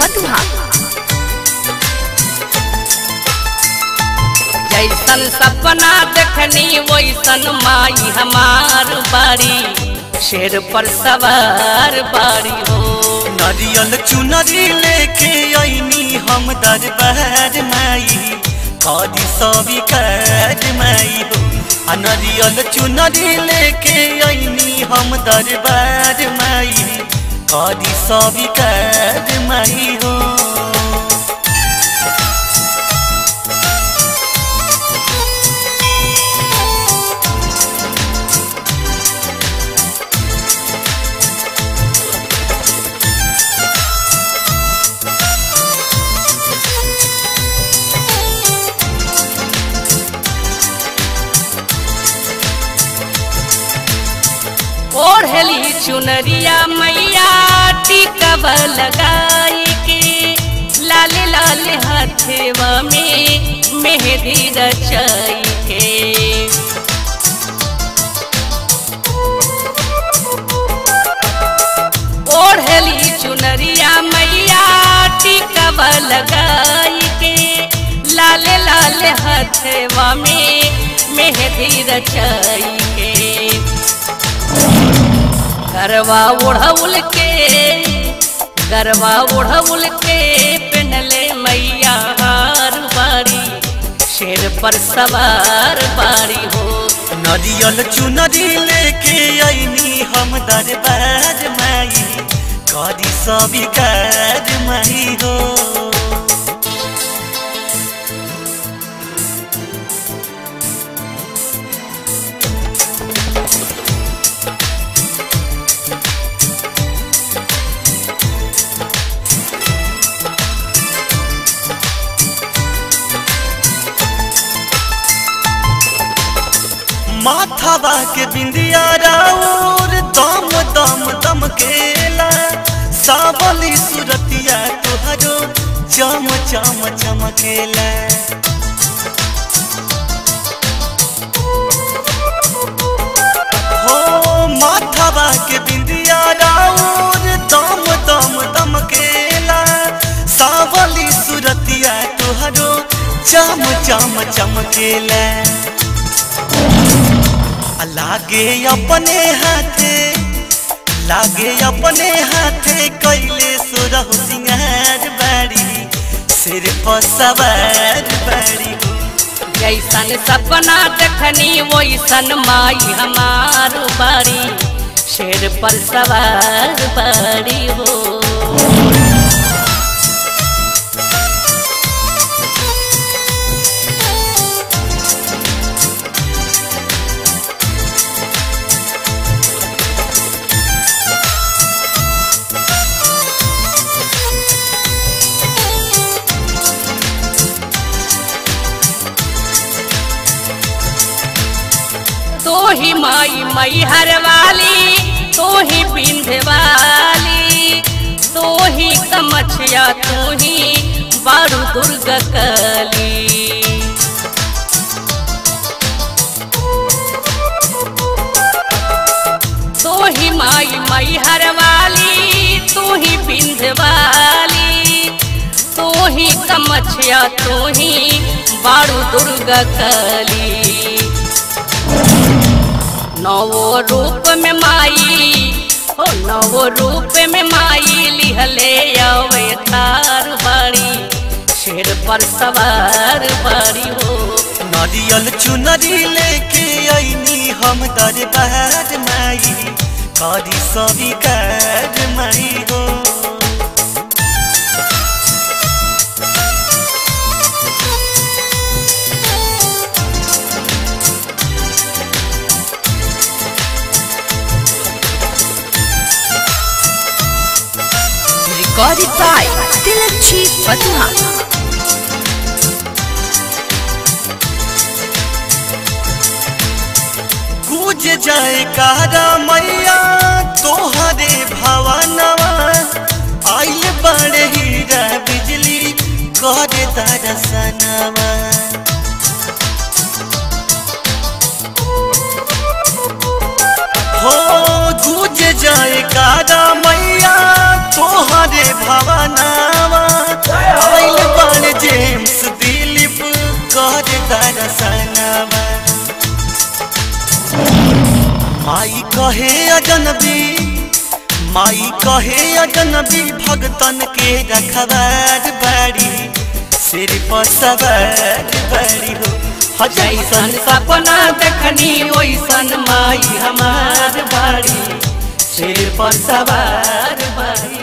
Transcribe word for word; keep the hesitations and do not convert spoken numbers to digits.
फतुहा। जैसन सपना देखनी वैसन माई हमार बारी, शेर पर सवार बारी हो। नारियल चुनरी लेके आईनी हम दरबार माई, कदी स्वीकार माई हो। नारियल चुनरी लेके आईनी हम दरबार माई, कदी स्वीकार माई हो। ओढ़ली चुनरिया मैया टिकवा लगाई के, लाल लाल हाथवा में मेहंदी रचाई के। ओढ़ली चुनरिया मैया टिकवा लगाई के, लाल लाल हाथवा में मेहंदी रचाई के। गरबा ओढ़ौल के गरबा ओढ़ौल के पहनले मैया हार बारी, शेर पर सवार बारी हो। नारियल चुनरी लेके आईनी हम दरबार माई, कदी स्वीकार माई हो। माथावा के बिंदिया राउर दम दम दम केला, सावली सुरतिया तुहरो चम चम चमकेला। हो माथावा के बिंदिया राउर दम दम दम केला, सावली सुरतिया तुहरो चम चम चमकेला। लागे अपने हाथे लागे अपने हाथे कैले सुरहु सिंगार बारी, सिर पर सवार बारी हो। जैसन सपना देखनी वैसन माई हमार बारी, शेर पर सवार बारी हो। तो ही माई मई हर वाली, तो ही बिंध वाली, तो ही कमछिया, तो ही बारू दुर्गा काली। तो ही माई मई हर वाली, तो ही बिंध वाली, तो ही कमछिया, तो ही बारू दुर्गा काली। नवो रूप में माई हो नवो रूप में माई लिहले अवतार बारी, शेर पर सवार बारी हो। नारियल चुनरी लेके आईनी हम दरबार माई, कदी स्वीकार माई हो। Recorded by Tilakchi Fatuha। गूंज जाए कारा मैया तोहरे भवनवा, आइल बड़े हीरा बिजली करे दर्शनवा। हो गूंज जाए कारा मैया तोहरे भवनवा, माई कहे अजनबी माई कहे अजनबी भगतन के रखवार बाड़ी सिर पर सवार बाड़ी हो जैसन सपना देखनी वैसन माई हमार बाड़ी सिर पर सवार बाड़ी।